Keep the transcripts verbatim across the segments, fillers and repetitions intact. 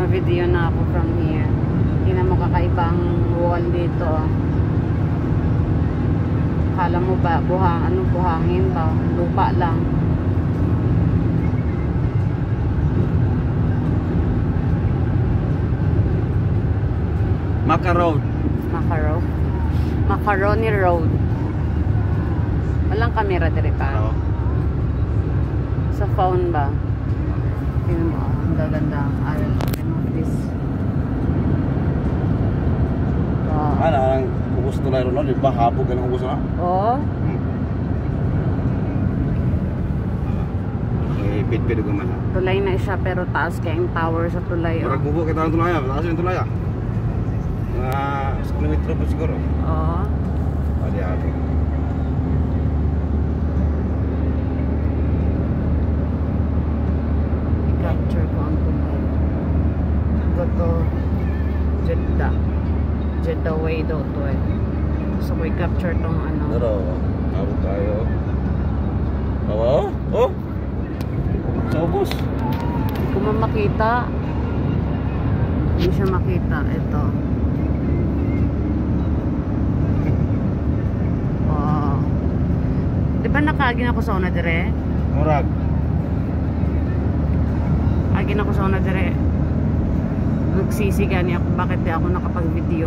Ma-video na ako from here. Tingnan mo kakaibang wall dito. Kala mo ba buhang, ano buhangin ba? Lupa lang. Maca Road. Maca Road. Macaroni Road. Walang kamera dire pa. Oo. Sa phone ba? Tingnan mo, ang gaganda. I'll remove this. Wow. Ano, ang ubos tulay ron, di ba? Habog ka ng ubos na? Oo. Hmm. Eh, pit-pit ko man. Tulay na siya pero taas kayong tower sa tulay. Murag bubo kita ang tulay, taas yung tulay ah. Mga sa kilometro po siguro. Oo. Adi-adi. I-capture ko ang tulay. Go to Jeddah. Jeddah way daw to eh. So ko i-capture tong ano. Pero, abot tayo. Oo, oh. Sa ubos. Kung makita, hindi siya makita. Ito. Wow. Di ba nakaagin ako sa una dire? Murag. Agin ako sa una dire. Nagsisiga niya ako. Bakit di ako nakapag-video?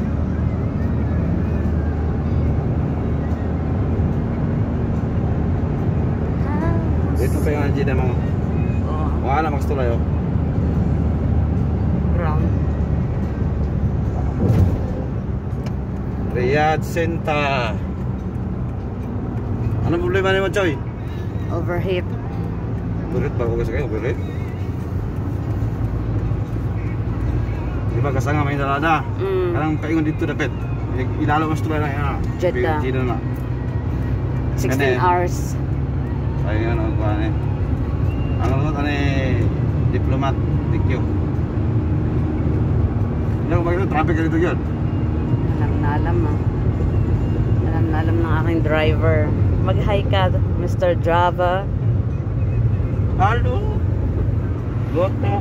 Dito pa yung anji na mga. Oh, Wala mags tulay oh. ground. Riyadh Center. Ano problema naman, Choy? Overheat. Overheat ba? Huwag kasi kayo, overheat? Di ba kasanga may dalada? Mm. Karang paingon dito dapat. Ilalo mas tulay na yan. Jeddah. Jeddah na. sixteen hours. Ay, ano, kuhan eh. Ang ano, ano eh, diplomat, dikyo. Hindi ko bakit traffic ka dito yun? Alam na alam ah. Alam na alam ng aking driver. Mag-hi ka, Mister Java. Halo! Loto!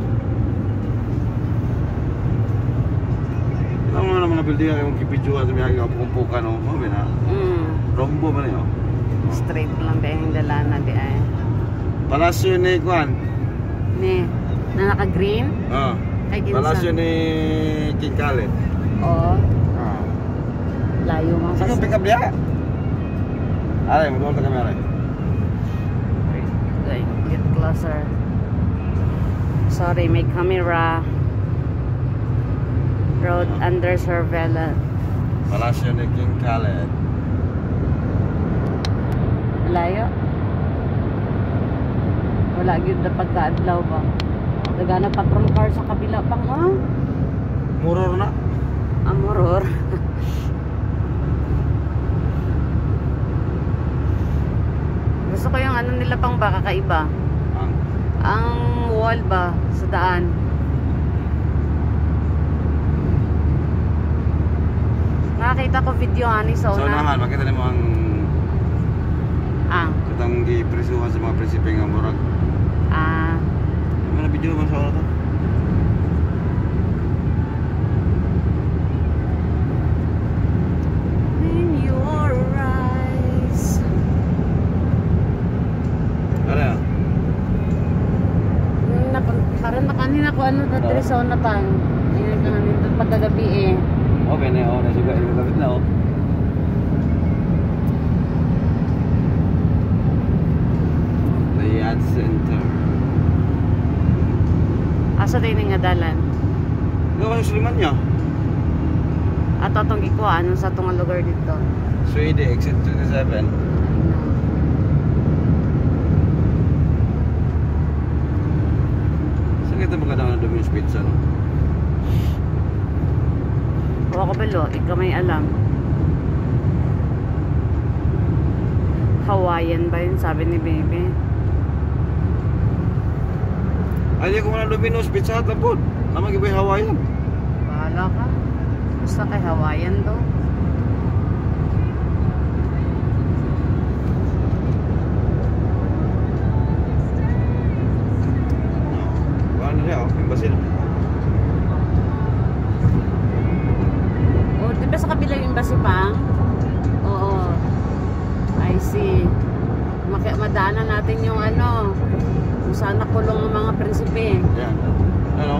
Alam mo na mga building ang kipidyoan sa mga kapumpukan, no? Ano ba na? Mm. Rombo ba na yun? Straight lang ba yung dalana di ay. Palasyo ni Kwan. Ni, na naka-green? Ah. Ay, ginsan. Palasyo ni King Khaled. Oo. Ah. Layo mga Sino kasi. pick up dia? Aray, magdawal ka kami, aray. Like, get closer. Sorry, may camera. Road under surveillance. Palasyo ni King Khaled. Layo. Wala gyud na pagkaadlaw ba. Dagana patrol car sa kabila pang ha. Muror na. Amoror. Gusto ko yung ano nila pang ba kakaiba. Ang Ang wall ba sa daan. Nakakita ko video ani sa sa una. unahan, makita nimo ang Ah. katang giprisuhan sa mga prinsipe nga murag. Ah. Ano video man sa oras to? In your eyes. Ano yan? Parang nakanin ako ano na Oo. sa una pa. Ayun kanin doon pagkagabi eh. Okay na yun, nasuga yung gamit na oh. Riyadh Center. Asa din nga dalan. Ano yung suliman niya? Ato atong gikuha ano sa atong lugar dito. Swede, exit twenty-seven. Saan kita magkadaan na Domino's Pizza, no? Huwag ko balo, ikaw may alam. Hawaiian ba yun? Sabi ni baby. Ay, di ko muna Domino's Pizza Hut lang po. Naman iba yung Hawaiian. Bahala ka. Basta kay Hawaiian daw. Ano niya, oh, yung basil. Daanan natin yung ano, kung saan nakulong ang mga prinsipe. Yan. Ano?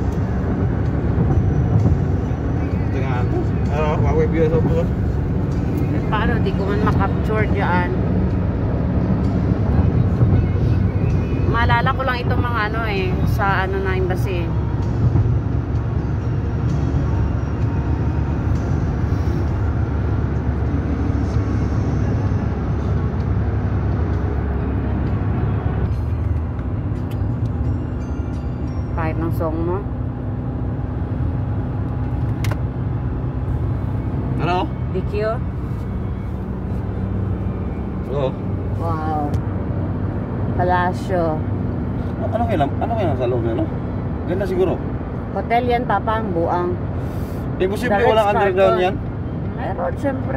Tingnan. Ano? Huawei view sa po. Eh, paano? Di ko man makapture dyan. Maalala ko lang itong mga ano eh, sa ano na embassy. Kahit ng song mo. Ano? D Q? Oo. Wow. Palasyo. Ano kayo lang? Ano kayo lang sa loob nyo, no? Ganda siguro. Hotel yan, Papa, ang buang. Eh, posible Direct walang start underground doon. yan? Meron, syempre.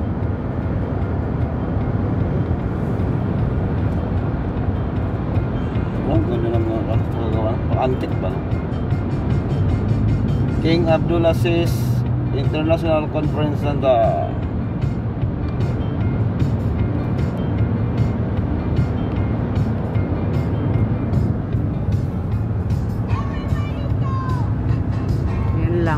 Oh, ganda ng mga kagawa. Antique ba, no? King Abdulaziz International Conference Center. Yun lang.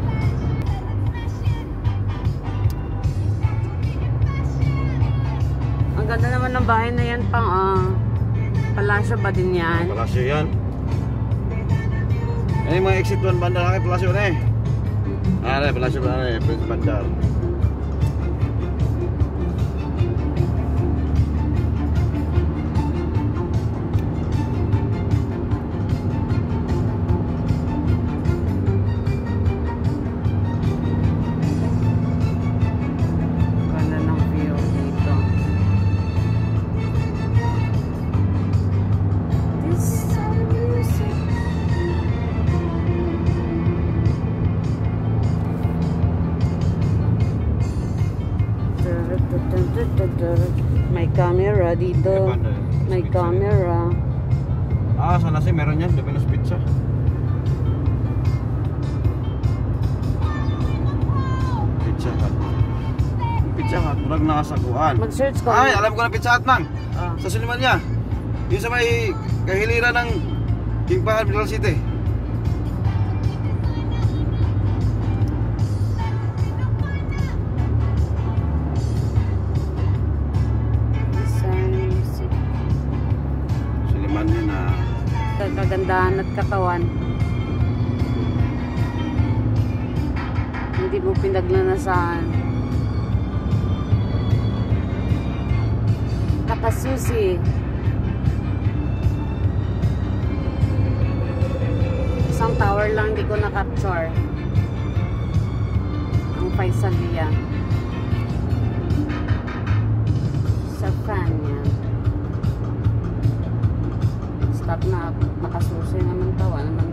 Ang ganda naman ng bahay na yan, pang ah. Palasyo ba din yan? Palasyo yan. Yan yung mga exit one bandar lang kay Palasyo na eh. Ah, na, Palasyo na eh, Prince Bandar. Ganda ng view dito. This is our music. May camera dito. May camera. Ah, sana si meron yan, Domino's Pizza. Pizza Hut. Pizza Hut, murag nakasaguan. Mag-search ko. Ay, alam ko na Pizza Hut, nang. Ah. Sa Suliman niya. Yung sa may kahiliran ng King Fahd Mineral City. Suliman niya na. Kagandahan at katawan. Hindi mo pinaglanasan. Kapasusi. Isang tower lang hindi ko na-capture. Ang Faisalia. Sa kanya. Stop na. Nakasusi naman tawa naman.